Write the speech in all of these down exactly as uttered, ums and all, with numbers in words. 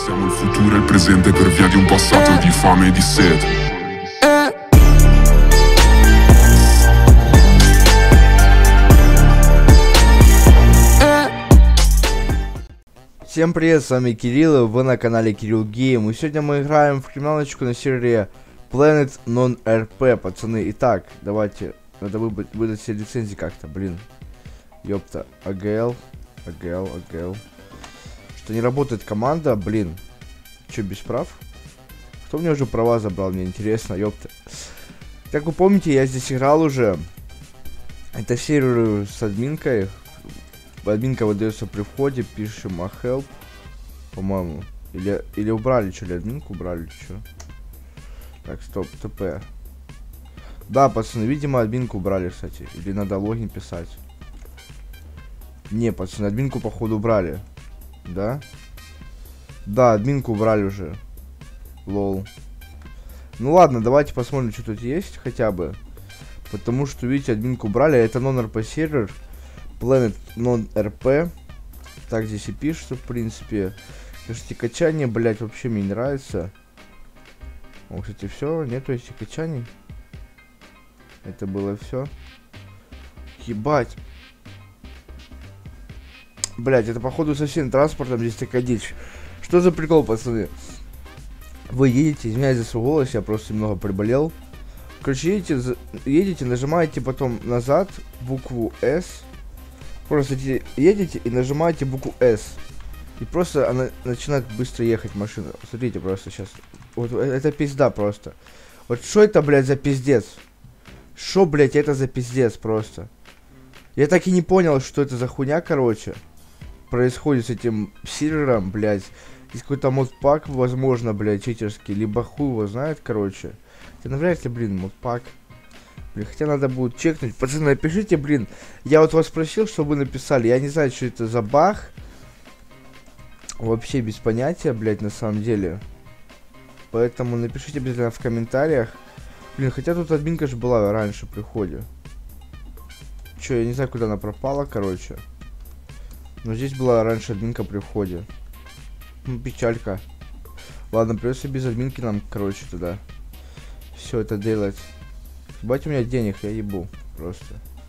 Siamo il futuro e il presente per via di un passato di fame e di sete. Всем привет, с вами Кирилл, и вы на канале Кирилл Гейм. И сегодня мы играем в криминалочку на сервере Planet Non-эр пи, пацаны. Итак, давайте, надо выбрать, выдать все лицензии как-то, блин. Ёпта, АГЛ, АГЛ, АГЛ. Что не работает команда, блин. Чё, без прав? Кто мне уже права забрал, мне интересно, ёпта. Как вы помните, я здесь играл уже. Это сервер с админкой. Админка выдается при входе, пишем а help, по-моему. Или, или убрали, что ли, админку убрали, что? Так, стоп, ТП. Да, пацаны, видимо, админку убрали, кстати. Или надо логин писать. Не, пацаны, админку, походу, убрали. Да? Да, админку убрали уже. Лол. Ну ладно, давайте посмотрим, что тут есть, хотя бы. Потому что, видите, админку убрали, это non-эр пи сервер. Planet Non-эр пи. Так здесь и пишется, в принципе. Слушайте, качание, блять, вообще мне не нравится. О, кстати, все, нету этих качаний. Это было все. Ебать. Блять, это походу со всем транспортом здесь такая дичь. Что за прикол, пацаны? Вы едете, извиняюсь за свой голос, я просто немного приболел. Короче, едете, едете, нажимаете потом назад букву S. Просто едете и нажимаете букву S. И просто она начинает быстро ехать машина. Смотрите, просто сейчас. Вот это пизда просто. Вот что это, блядь, за пиздец? Что, блядь, это за пиздец просто? Я так и не понял, что это за хуйня, короче. Происходит с этим сервером, блядь. Есть какой-то модпак, возможно, блядь, читерский. Либо хуй его знает, короче. Это навряд ли, блин, модпак. Блин, хотя надо будет чекнуть. Пацаны, напишите, блин. Я вот вас спросил, что вы написали. Я не знаю, что это за баг. Вообще без понятия, блядь, на самом деле. Поэтому напишите обязательно в комментариях. Блин, хотя тут админка же была раньше при входе. Че, я не знаю, куда она пропала, короче. Но здесь была раньше админка при входе. Ну, печалька. Ладно, придется без админки нам, короче, туда. Все это делать. Ебать, у меня денег, я ебу. Просто.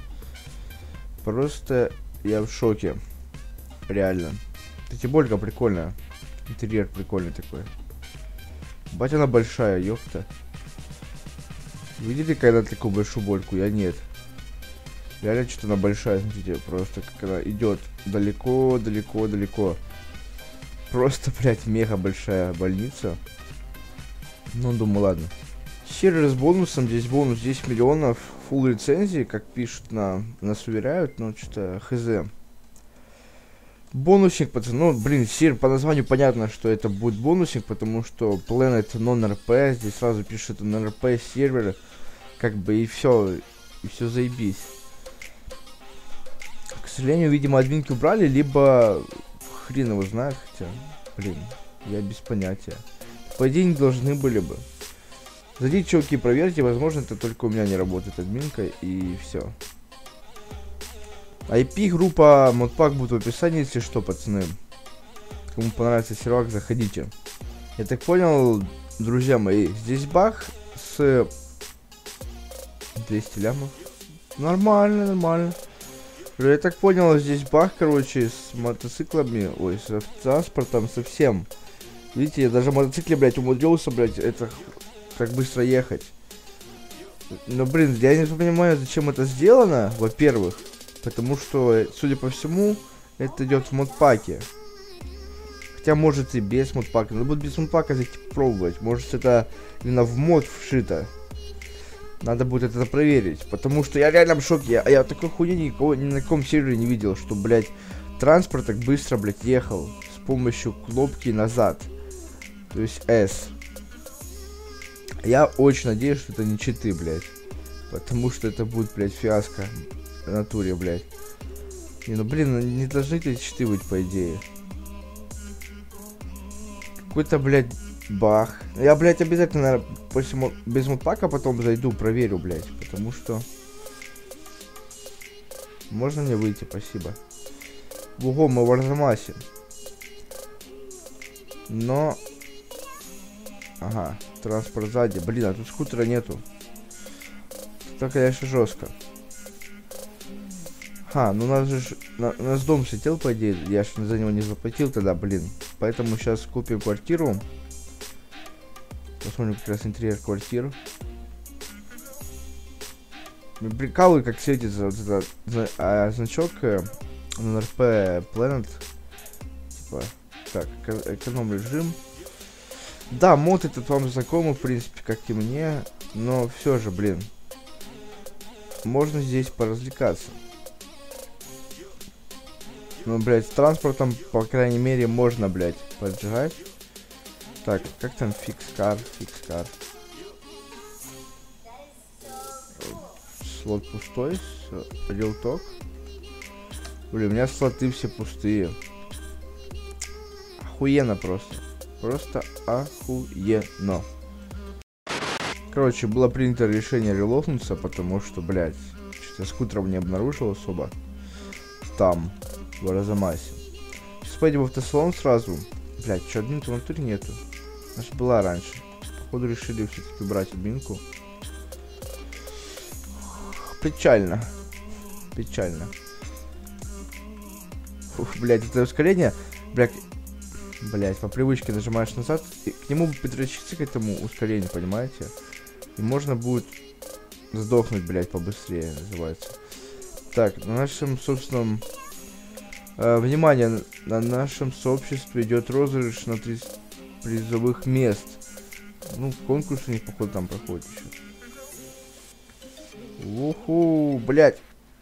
Просто я в шоке. Реально. Кстати, болька прикольная. Интерьер прикольный такой. Ебать, она большая, ёпта. Видели когда такую большую больку? Я нет. Реально что-то она большая, смотрите, просто как она идет далеко, далеко, далеко. Просто, блядь, мега большая больница. Ну, думаю, ладно. Сервер с бонусом, здесь бонус десять миллионов, фулл лицензии, как пишут, на, нас уверяют, но что-то хз. Бонусник, пацаны, ну, блин, сервер по названию понятно, что это будет бонусник, потому что Planet Non-эр пи, здесь сразу пишет non-эр пи сервер, как бы и все, и все заебись. К сожалению, видимо, админки убрали, либо хрен его знает, хотя, блин, я без понятия. По идее, не должны были бы. Зайдите, чуваки, проверьте, возможно, это только у меня не работает админка, и все. ай пи группа модпак будет в описании, если что, пацаны. Кому понравится сервак, заходите. Я так понял, друзья мои, здесь баг с двести лямов. Нормально, нормально. Я так понял, здесь баг, короче, с мотоциклами, ой, с транспортом совсем. Видите, я даже в мотоцикле, блядь, умудрился, блядь, это... так быстро ехать. Но, блин, я не понимаю, зачем это сделано, во-первых. Потому что, судя по всему, это идет в модпаке. Хотя, может, и без модпака. Надо будет без модпака зайти пробовать. Может, это именно в мод вшито. Надо будет это проверить. Потому что я реально в шоке. Я, я такой хуйни никого, ни на каком сервере не видел, что, блядь, транспорт так быстро, блядь, ехал. С помощью кнопки назад. То есть S. Я очень надеюсь, что это не читы, блядь. Потому что это будет, блядь, фиаско. В натуре, блядь. Не, ну, блин, не должны эти читы быть, по идее. Какой-то, блядь, баг. Я, блядь, обязательно, наверное, после мо без модпака потом зайду, проверю, блядь. Потому что... Можно мне выйти? Спасибо. Ого, мы в Арзамасе. Но... Ага, транспорт сзади. Блин, а тут скутера нету. Это, конечно, жестко. Ха, ну у нас же... На, у нас дом сидел, по идее. Я же за него не заплатил тогда, блин. Поэтому сейчас купим квартиру. Посмотрим как раз интерьер квартир. Прикалываю, как светится вот этот а, значок э, эн эр пи Planet. Типа, так, эконом режим. Да, мод этот вам знакомый, в принципе, как и мне. Но все же, блин. Можно здесь поразвлекаться. Ну, блядь, с транспортом, по крайней мере, можно, блядь, поджигать. Так, как там фикс-кар, фикс-кар. Слот пустой, рилток. Блин, у меня слоты все пустые. Охуенно просто. Просто охуенно. Короче, было принято решение релокнуться, потому что, блядь, что-то скутером не обнаружил особо. Там, в Арзамасе. Сейчас пойдем в автосалон сразу. Блядь, что, админки в натуре нету? Она же была раньше. Походу решили все-таки убрать админку. Печально. Печально. Ух, блядь, это ускорение. Блядь, блядь, по привычке нажимаешь назад. И к нему придрочиться, к этому ускорению, понимаете? И можно будет сдохнуть, блядь, побыстрее, называется. Так, на нашем собственном... Э, внимание, на нашем сообществе идет розыгрыш на тридцать призовых мест. Ну, конкурс у них, походу, там проходит еще. Уху, блядь.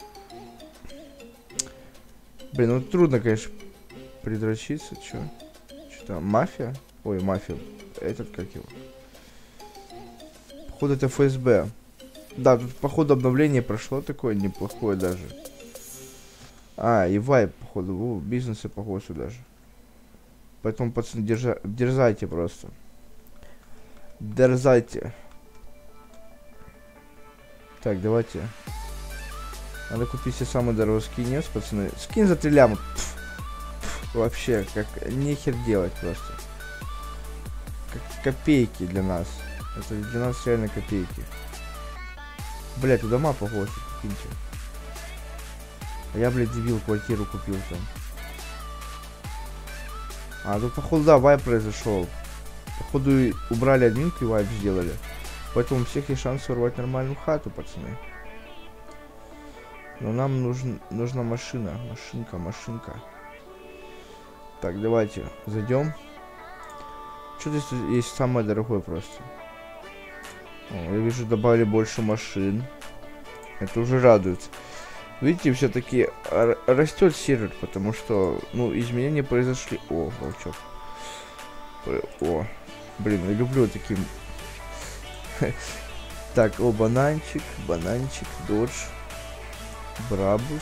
Блин, ну трудно, конечно, придрочиться, чё? Что там, мафия? Ой, мафия. Этот, как его? Походу, это эф эс бэ. Да, тут, походу, обновление прошло такое неплохое даже. А, и вайп, походу, у, бизнесы, походу, сюда же. Поэтому, пацаны, держа... дерзайте просто. Дерзайте. Так, давайте. Надо купить себе самый дорогой скинец, пацаны. Скин за три ляма. Пф, пф, вообще, как нехер делать просто. Как копейки для нас. Это для нас реально копейки. Блять, у дома похож, прикиньте. А я, блядь, дебил, квартиру купил там. А, тут, походу, да, вайп произошел. Походу, убрали админку и вайп сделали. Поэтому у всех есть шанс ворвать нормальную хату, пацаны. Но нам нужен, нужна машина. Машинка, машинка. Так, давайте зайдем. Что здесь есть самое дорогое просто? О, я вижу, добавили больше машин. Это уже радует. Видите, все-таки растет сервер, потому что, ну, изменения произошли. О, волчок. О, блин, я люблю таким. Так, о, бананчик, бананчик, додж, брабус,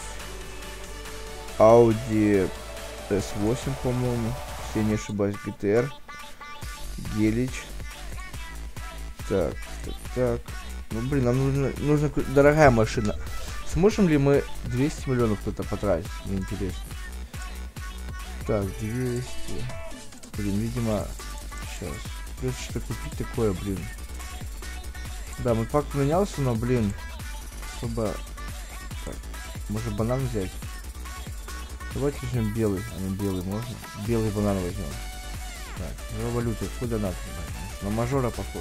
ауди эс восемь, по-моему, если я не ошибаюсь, джи ти ар, гелич. Так, так, так. Ну, блин, нам нужна, нужна дорогая машина. Сможем ли мы двести миллионов кто-то потратить? Мне интересно. Так, двести. Блин, видимо, сейчас. Придется что-то купить такое, блин. Да, мой пак поменялся, но, блин, особо... Так, может банан взять? Давайте возьмем белый, а не белый можно? Белый банан возьмем. Так, его валюта, куда надо? На мажора похож.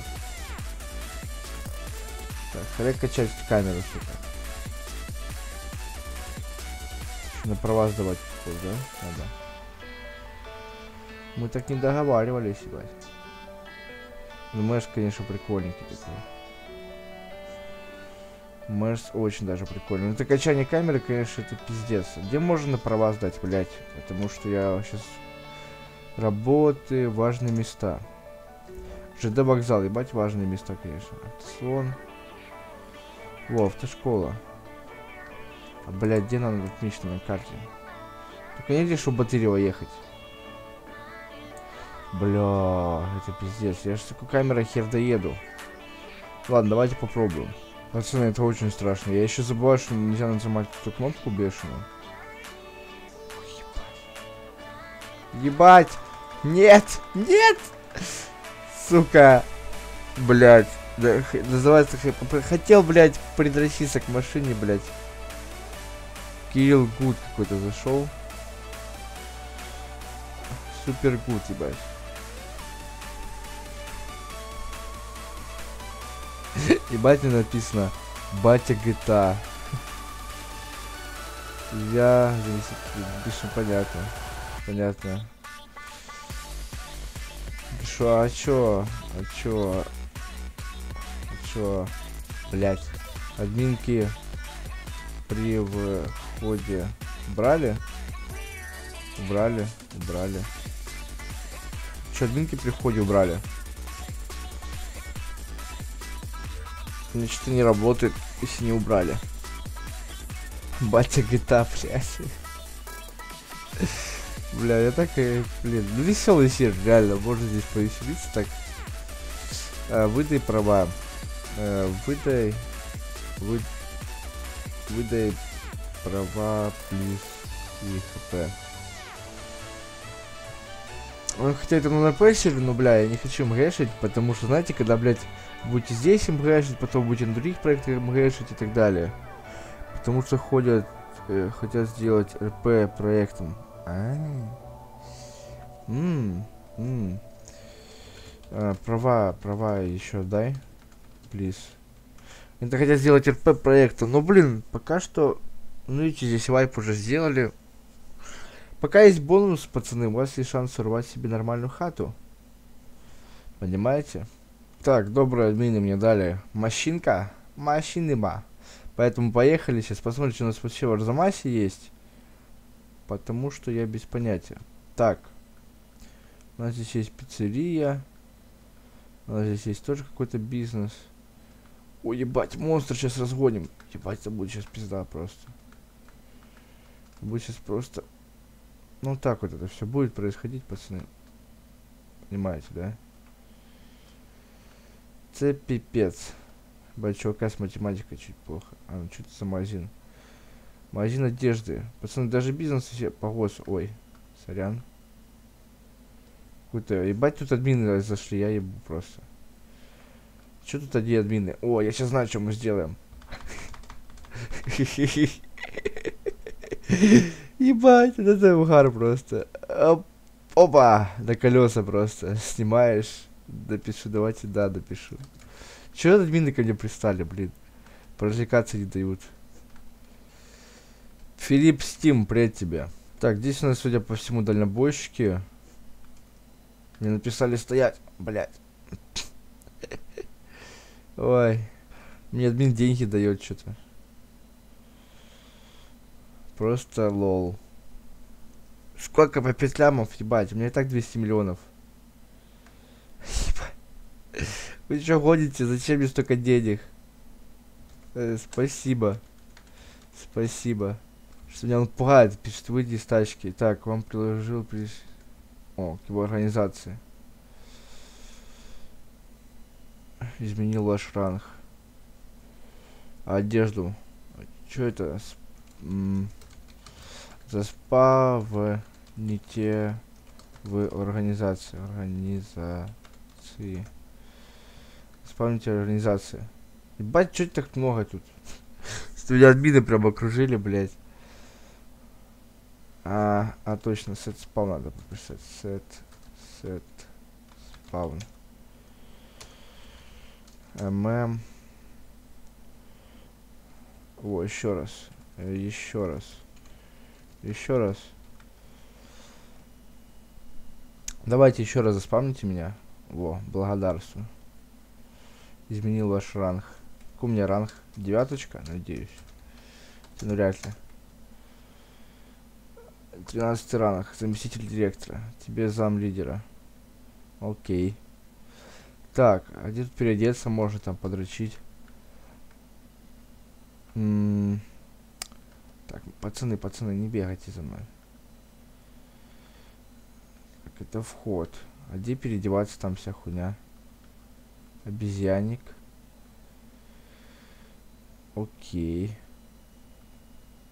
Так, хотя качать камеру, сука. На права сдавать, похож, да? Надо. Мы так не договаривались, ебать. Ну, Мэш, конечно, прикольненький такой. Мэш очень даже прикольный. Ну, это качание камеры, конечно, это пиздец. Где можно на права сдать, блять? Потому что я сейчас... Работы, важные места. ЖД вокзал, ебать, важные места, конечно. Автослон. Во, автошкола. А, блядь, где надо отмечено на карте? Только негде, чтобы Батырева ехать. Бля, это пиздец. Я же с такой камерой хер доеду. Ладно, давайте попробуем. Пацаны, это очень страшно. Я еще забываю, что нельзя нажимать эту кнопку бешеную. Ебать. Ебать! Нет! Нет! Сука! Блять. Да, называется, хотел, блять, придрочиться к машине, блять. Кирилл Гуд какой-то зашел. Супер Гуд, ебать. Ебать, мне написано батя джи ти эй. Я пишу, понятно. Понятно. Пишу, а чё? А чё? А чё? Блять. Админки при входе брали? Убрали? Убрали. Чё, админки при входе убрали? Мне что-то не работает, если не убрали. Батя джи ти эй, блядь. Бля, я так и... Блин, ну веселый сервер, реально, можно здесь повеселиться так. А, выдай права. А, выдай... Вы... Выдай права плюс и хп. Ну, хотя это на ПС сервере, но, бля, я не хочу мгэшить, потому что, знаете, когда, блядь, будете здесь мгэшить, потом будете на других проектах мгэшить и так далее. Потому что ходят, э, хотят сделать РП проектом. А, м м а, права, права еще дай, плиз. Это хотят сделать РП проектом, но, блин, пока что, ну, видите, здесь вайп уже сделали. Пока есть бонус, пацаны, у вас есть шанс урвать себе нормальную хату. Понимаете? Так, добрые админы мне дали машинка, машиниба. Поэтому поехали сейчас, посмотрим, что у нас вообще в Арзамасе есть. Потому что я без понятия. Так. У нас здесь есть пиццерия. У нас здесь есть тоже какой-то бизнес. Ой, ебать, монстр сейчас разгоним. Ебать, это будет сейчас пизда просто. Будет сейчас просто... Ну так вот это все будет происходить, пацаны. Понимаете, да? Это пипец. Чувака с математикой чуть плохо. А, ну что-то за магазин. Магазин одежды. Пацаны, даже бизнес все погос. Ой, сорян. Какой-то, ебать, тут админы зашли, я ебу просто. Что тут одни админы? О, я сейчас знаю, что мы сделаем. Ебать, это угар просто. Опа, на колеса просто. Снимаешь. Допишу, давайте, да, допишу. Чего админы ко мне пристали, блин? Прожигаться не дают. Филипп Стим, привет тебе. Так, здесь у нас, судя по всему, дальнобойщики. Мне написали стоять, блядь. Ой. Мне админ деньги дает что-то. Просто лол. Сколько по пять лямов, ебать? У меня и так двести миллионов. Ебать. Вы что гоните? Зачем мне столько денег? Э, спасибо. Спасибо. Что меня он пугает, пишет, выйди из тачки. Так, вам приложил, приш... О, к его организации. Изменил ваш ранг. Одежду. Что это? М Заспа в не те в организации. Организации. Вспомните организации. Ебать, что так много тут? Что меня админы прям окружили, блядь. А, а точно, сет спаун надо прописать. Сет, сет, спаун. ММ. О, еще раз. Еще раз. Еще раз. Давайте еще раз заспамните меня. Во, благодарствую. Изменил ваш ранг. Какой у меня ранг? Девяточка, надеюсь. Ну, вряд ли. тринадцатый ранг. Заместитель директора. Тебе зам лидера. Окей. Так, а где тут переодеться можно там подрочить? М-м- так, пацаны, пацаны, не бегайте за мной. Так, это вход. А где переодеваться там вся хуйня? Обезьянник. Окей.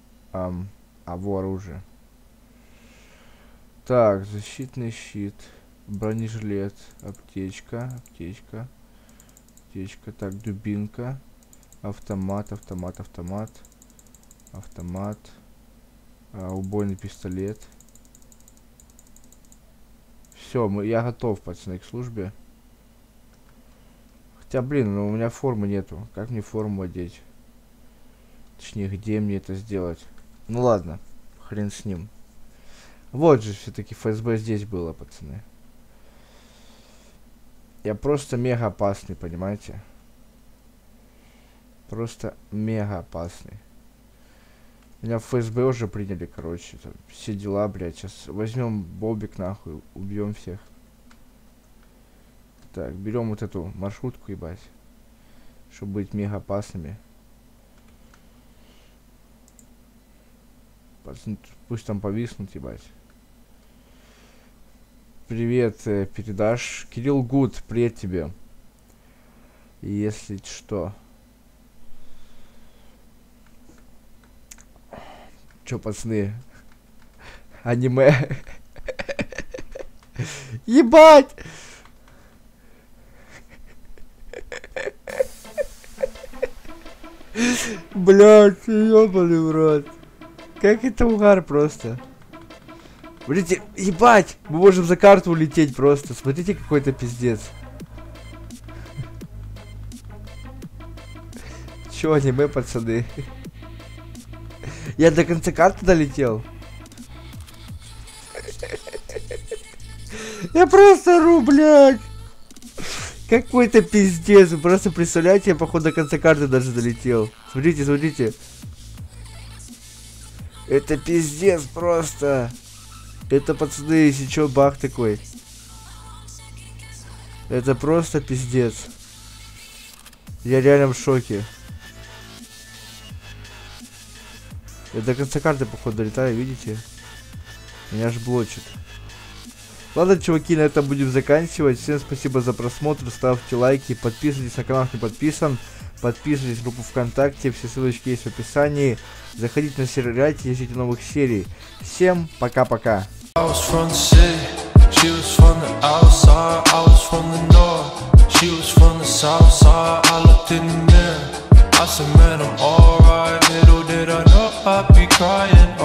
Ам, а во оружие. Так, защитный щит. Бронежилет, аптечка, аптечка, аптечка. Так, дубинка, автомат, автомат, автомат, автомат, а, убойный пистолет. Все, мы, я готов, пацаны, к службе. Хотя, блин, ну у меня формы нету. Как мне форму одеть? Точнее, где мне это сделать? Ну ладно, хрен с ним. Вот же, все-таки ФСБ здесь было, пацаны. Я просто мега опасный, понимаете? Просто мега опасный. Меня в ФСБ уже приняли, короче. Там, все дела, блядь. Сейчас возьмем бобик, нахуй, убьем всех. Так, берем вот эту маршрутку, ебать. Чтобы быть мега опасными. Пусть там повиснут, ебать. Привет, э, передашь. Кирилл Гуд, привет тебе. Если что. Чё, пацаны? Аниме. Ебать! Блядь, ёбаный в рот. Как это угар просто. Смотрите, ебать! Мы можем за карту улететь просто. Смотрите, какой-то пиздец. Чё, аниме, пацаны? Я до конца карты долетел. Я просто ору, блядь. Какой-то пиздец. Вы просто представляете, я походу до конца карты даже долетел. Смотрите, смотрите. Это пиздец просто. Это, пацаны, если чё, бах такой. Это просто пиздец. Я реально в шоке. Я до конца карты, походу, долетаю, видите? Меня аж блочит. Ладно, чуваки, на этом будем заканчивать. Всем спасибо за просмотр, ставьте лайки, подписывайтесь на канал, кто не подписан. Подписывайтесь в группу ВКонтакте, все ссылочки есть в описании. Заходите на сервер, ждите новых серий. Всем пока-пока. I was from the city, she was from the outside, I was from the north, she was from the south side. I looked in the mirror, I said, man, I'm alright. Little did I know I'd be crying.